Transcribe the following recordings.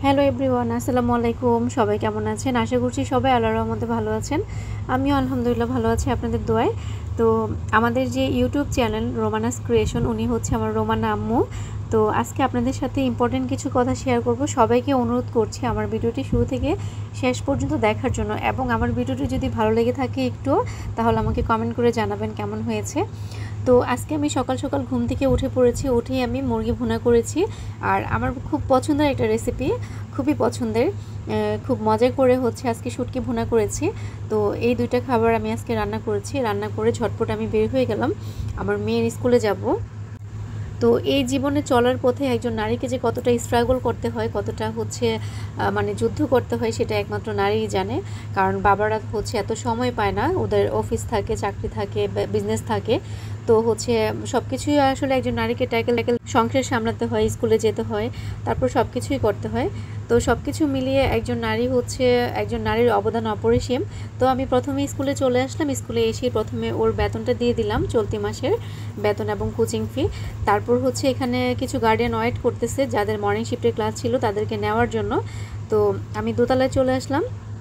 Hello everyone, আসসালামু আলাইকুম। সবাই কেমন আছেন? আশা করছি সবাই আল্লাহর রহমতে ভালো আছেন। আমিও আলহামদুলিল্লাহ ভালো আছি আপনাদের দোয়ায়। তো আমাদের যে ইউটিউব চ্যানেল রোমানাস ক্রিয়েশন, উনি হচ্ছে আমার রোমানা আম্মু। তো আজকে আপনাদের সাথে ইম্পর্টেন্ট কিছু কথা শেয়ার করব। সবাইকে অনুরোধ করছি আমার ভিডিওটি শুরু থেকে শেষ পর্যন্ত দেখার জন্য, এবং আমার ভিডিওটি যদি ভালো লেগে থাকে একটু, তাহলে আমাকে কমেন্ট করে জানাবেন কেমন হয়েছে। তো আজকে আমি সকাল সকাল ঘুম থেকে উঠে পড়েছি। উঠেই আমি মুরগি ভুনা করেছি। আর আমার খুব পছন্দের একটা রেসিপি, খুবই পছন্দের, খুব মজা করে হচ্ছে আজকে শুটকি ভুনা করেছি। তো এই দুইটা খাবার আমি আজকে রান্না করেছি। রান্না করে ঝটপট আমি বের হয়ে গেলাম আমার মেয়ের স্কুলে যাব। তো এই জীবনে চলার পথে একজন নারীকে যে কতটা স্ট্রাগল করতে হয়, কতটা হচ্ছে মানে যুদ্ধ করতে হয়, সেটা একমাত্র নারীই জানে। কারণ বাবারা হচ্ছে এত সময় পায় না, ওদের অফিস থাকে, চাকরি থাকে, বিজনেস থাকে। তো হচ্ছে সব কিছুই আসলে একজন নারীকে ট্যাকেল সংসার সামলাতে হয়, স্কুলে যেতে হয়, তারপর সব কিছুই করতে হয়। তো সব কিছু মিলিয়ে একজন নারীর অবদান অপরিসীম। তো আমি প্রথমে স্কুলে চলে আসলাম। স্কুলে এসে প্রথমে ওর বেতনটা দিয়ে দিলাম, চলতি মাসের বেতন এবং কোচিং ফি। তারপর হচ্ছে এখানে কিছু গার্ডিয়ান ওয়েট করতেছে, যাদের মর্নিং শিফটের ক্লাস ছিল তাদেরকে নেওয়ার জন্য। তো আমি দোতলায় চলে আসলাম।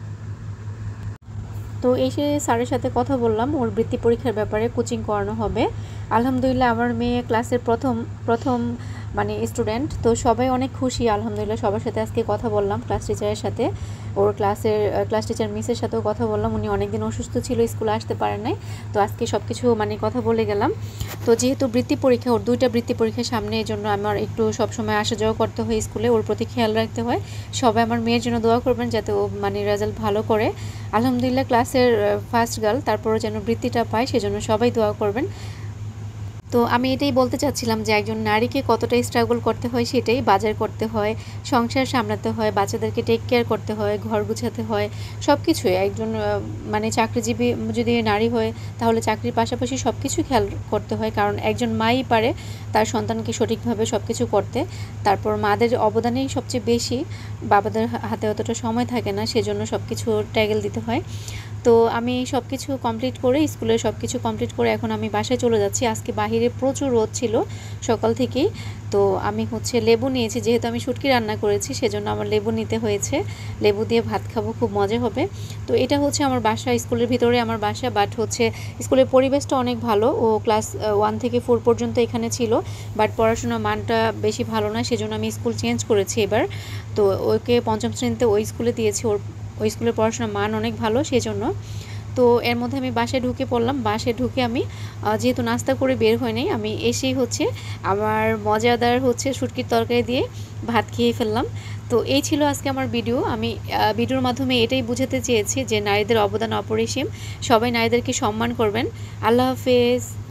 তো এসে স্যারের সাথে কথা বললাম, ওর বৃত্তি পরীক্ষার ব্যাপারে, কোচিং করানো হবে। আলহামদুলিল্লাহ আমার মেয়ে ক্লাসের প্রথম প্রথম মানে স্টুডেন্ট। তো সবাই অনেক খুশি আলহামদুলিল্লাহ। সবার সাথে আজকে কথা বললাম, ক্লাস টিচারের সাথে, ওর ক্লাস টিচার মিসের সাথেও কথা বললাম। উনি অনেকদিন অসুস্থ ছিল, স্কুলে আসতে পারেন নাই। তো আজকে সব কিছু মানে কথা বলে গেলাম। তো যেহেতু বৃত্তি পরীক্ষা, ওর দুইটা বৃত্তি পরীক্ষার সামনে, এই জন্য আমার একটু সবসময় আসা যাওয়া করতে হয় স্কুলে, ওর প্রতি খেয়াল রাখতে হয়। সবাই আমার মেয়ের জন্য দোয়া করবেন যাতে ও মানে রেজাল্ট ভালো করে। আলহামদুলিল্লাহ ক্লাসের ফার্স্ট গার্ল, তারপরে যেন বৃত্তিটা পায় সেজন্য সবাই দোয়া করবেন। তো আমি এটাই বলতে চাচ্ছিলাম যে একজন নারীকে কতটা স্ট্রাগল করতে হয়, সেটাই। বাজার করতে হয়, সংসার সামলাতে হয়, বাচ্চাদেরকে টেক কেয়ার করতে হয়, ঘর গুছাতে হয়, সব কিছুই। একজন মানে চাকরিজীবী যদি নারী হয়, তাহলে চাকরির পাশাপাশি সব কিছু খেয়াল করতে হয়। কারণ একজন মাই পারে তার সন্তানকে সঠিকভাবে সব কিছু করতে। তারপর মাদের অবদানেই সবচেয়ে বেশি, বাবাদের হাতে অতটা সময় থাকে না, সেজন্য সব কিছু ট্যাগেল দিতে হয়। তো আমি সব কিছু কমপ্লিট করে, স্কুলের সব কিছু কমপ্লিট করে এখন আমি বাসায় চলে যাচ্ছি। আজকে বাহিরে প্রচুর রোদ ছিল সকাল থেকেই। তো আমি হচ্ছে লেবু নিয়েছি, যেহেতু আমি শুটকি রান্না করেছি সেজন্য আমার লেবু নিতে হয়েছে। লেবু দিয়ে ভাত খাবো, খুব মজা হবে। তো এটা হচ্ছে আমার বাসা, স্কুলের ভিতরে আমার বাসা। বাট হচ্ছে স্কুলের পরিবেশটা অনেক ভালো। ও ক্লাস 1 থেকে 4 পর্যন্ত এখানে ছিল, বাট পড়াশোনার মানটা বেশি ভালো না, সেজন্য আমি স্কুল চেঞ্জ করেছি এবার। তো ওকে 5ম শ্রেণীতে ওই স্কুলে দিয়েছি। ওই স্কুলের পড়াশোনার মান অনেক ভালো, সেজন্য। তো এর মধ্যে আমি বাসায় ঢুকে পড়লাম। বাসায় ঢুকে আমি যেহেতু নাস্তা করে বের হই নাই, আমি এসেই হচ্ছে আমার মজাদার হচ্ছে শুটকির তরকারি দিয়ে ভাত খেয়ে ফেললাম। তো এই ছিল আজকে আমার ভিডিও। আমি ভিডিওর মাধ্যমে এটাই বুঝাতে চেয়েছি যে নারীদের অবদান অপরিসীম। সবাই নারীদেরকে সম্মান করবেন। আল্লাহ হাফেজ।